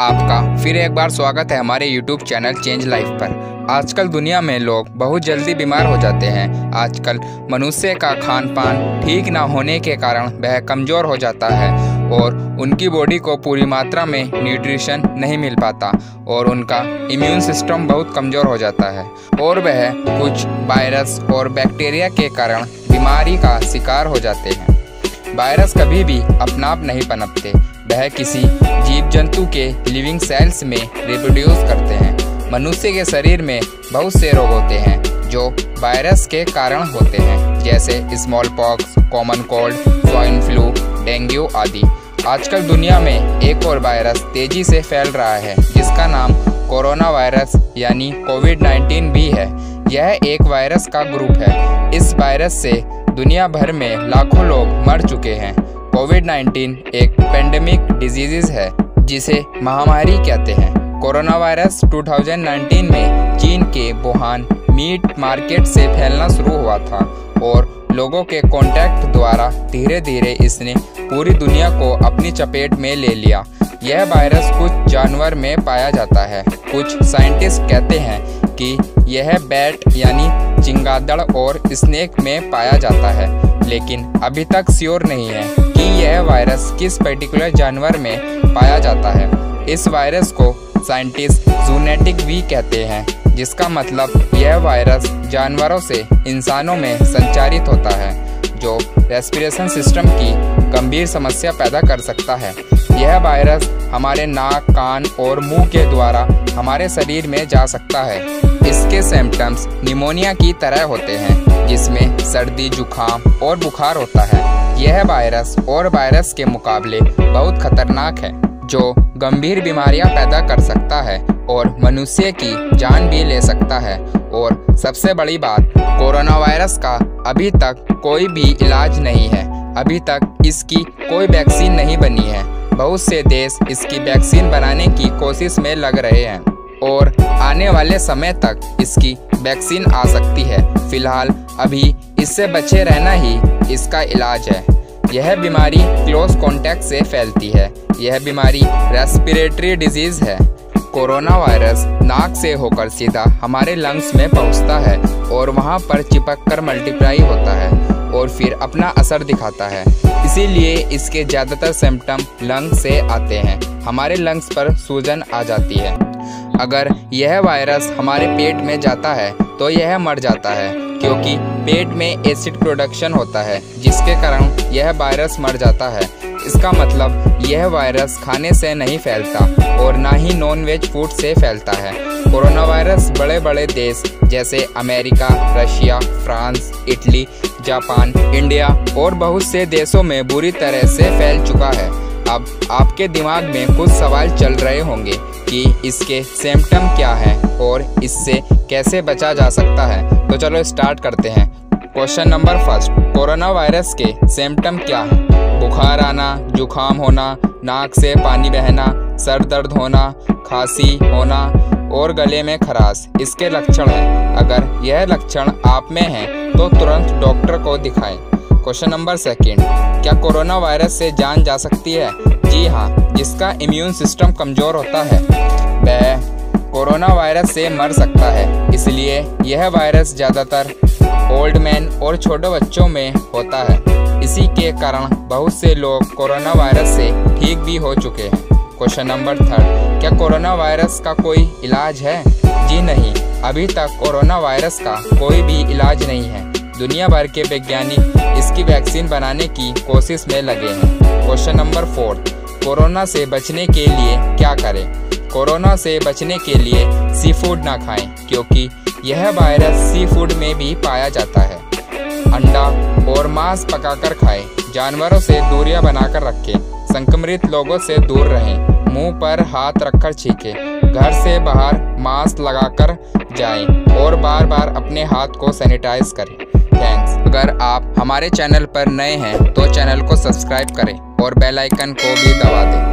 आपका फिर एक बार स्वागत है हमारे YouTube चैनल चेंज लाइफ पर। आजकल दुनिया में लोग बहुत जल्दी बीमार हो जाते हैं। आजकल मनुष्य का खान पान ठीक ना होने के कारण वह कमज़ोर हो जाता है और उनकी बॉडी को पूरी मात्रा में न्यूट्रिशन नहीं मिल पाता और उनका इम्यून सिस्टम बहुत कमज़ोर हो जाता है और वह कुछ वायरस और बैक्टीरिया के कारण बीमारी का शिकार हो जाते हैं। वायरस कभी भी अपना आप नहीं पनपते, वह किसी जीव जंतु के लिविंग सेल्स में रिप्रोड्यूस करते हैं। मनुष्य के शरीर में बहुत से रोग होते हैं जो वायरस के कारण होते हैं, जैसे smallpox, common cold, swine flu, dengue आदि। आजकल दुनिया में एक और वायरस तेजी से फैल रहा है जिसका नाम कोरोना वायरस यानी कोविड-19 भी है। यह एक वायरस का ग्रुप है। इस वायरस से दुनिया भर में लाखों लोग मर चुके हैं। कोविड-19 एक पेंडेमिक डिजीज है जिसे महामारी कहते हैं। कोरोना वायरस 2019 में चीन के वुहान मीट मार्केट से फैलना शुरू हुआ था और लोगों के कांटेक्ट द्वारा धीरे धीरे इसने पूरी दुनिया को अपनी चपेट में ले लिया। यह वायरस कुछ जानवर में पाया जाता है। कुछ साइंटिस्ट कहते हैं कि यह बैट यानी चिंगादड़ और स्नेक में पाया जाता है, लेकिन अभी तक श्योर नहीं है कि यह वायरस किस पर्टिकुलर जानवर में पाया जाता है। इस वायरस को साइंटिस्ट जूनोटिक भी कहते हैं, जिसका मतलब यह वायरस जानवरों से इंसानों में संचारित होता है, जो रेस्पिरेशन सिस्टम की गंभीर समस्या पैदा कर सकता है। यह वायरस हमारे नाक, कान और मुंह के द्वारा हमारे शरीर में जा सकता है। इसके सिम्टम्स निमोनिया की तरह होते हैं, जिसमें सर्दी, जुखाम और बुखार होता है। यह वायरस और वायरस के मुकाबले बहुत खतरनाक है, जो गंभीर बीमारियां पैदा कर सकता है और मनुष्य की जान भी ले सकता है। और सबसे बड़ी बात, कोरोना वायरस का अभी तक कोई भी इलाज नहीं है। अभी तक इसकी कोई वैक्सीन नहीं बनी है। बहुत से देश इसकी वैक्सीन बनाने की कोशिश में लग रहे हैं और आने वाले समय तक इसकी वैक्सीन आ सकती है। फिलहाल अभी इससे बचे रहना ही इसका इलाज है। यह बीमारी क्लोज कांटेक्ट से फैलती है। यह बीमारी रेस्पिरेटरी डिजीज है। कोरोना वायरस नाक से होकर सीधा हमारे लंग्स में पहुंचता है और वहां पर चिपक कर मल्टीप्लाई होता है और फिर अपना असर दिखाता है। इसीलिए इसके ज़्यादातर सिम्टम लंग से आते हैं। हमारे लंग्स पर सूजन आ जाती है। अगर यह वायरस हमारे पेट में जाता है तो यह मर जाता है, क्योंकि पेट में एसिड प्रोडक्शन होता है, जिसके कारण यह वायरस मर जाता है। इसका मतलब यह वायरस खाने से नहीं फैलता और ना ही नॉन वेज फूड से फैलता है। कोरोना वायरस बड़े बड़े देश जैसे America, Russia, France, Italy, Japan, India और बहुत से देशों में बुरी तरह से फैल चुका है। अब आपके दिमाग में कुछ सवाल चल रहे होंगे कि इसके सिम्टम क्या हैं और इससे कैसे बचा जा सकता है। तो चलो स्टार्ट करते हैं। Question number first, corona virus के सिम्टम क्या हैं? बुखार आना, जुखाम होना, नाक से पानी बहना, सर दर्द होना, खांसी होना और गले में खराश इसके लक्षण हैं। अगर यह लक्षण आप में हैं तो तुरंत डॉक्टर को दिखाएं। क्वेश्चन नंबर सेकंड, क्या कोरोना वायरस से जान जा सकती है? जी हाँ, जिसका इम्यून सिस्टम कमज़ोर होता है वह कोरोना वायरस से मर सकता है। इसलिए यह वायरस ज़्यादातर ओल्ड मैन और छोटे बच्चों में होता है। इसी के कारण बहुत से लोग कोरोना वायरस से ठीक भी हो चुके हैं। क्वेश्चन नंबर थर्ड, क्या कोरोना वायरस का कोई इलाज है? जी नहीं, अभी तक कोरोना वायरस का कोई भी इलाज नहीं है। दुनिया भर के वैज्ञानिक इसकी वैक्सीन बनाने की कोशिश में लगे हैं। क्वेश्चन नंबर फोर्थ, कोरोना से बचने के लिए क्या करें? कोरोना से बचने के लिए सी फूड ना खाएं, क्योंकि यह वायरस सी फूड में भी पाया जाता है। अंडा और मांस पकाकर खाएं। जानवरों से दूरियां बनाकर रखें। संक्रमित लोगों से दूर रहें। मुंह पर हाथ रखकर छींकें। घर से बाहर मास्क लगाकर जाएं और बार बार अपने हाथ को सैनिटाइज करें। थैंक्स। अगर आप हमारे चैनल पर नए हैं तो चैनल को सब्सक्राइब करें और बेल आइकन को भी दबा दें।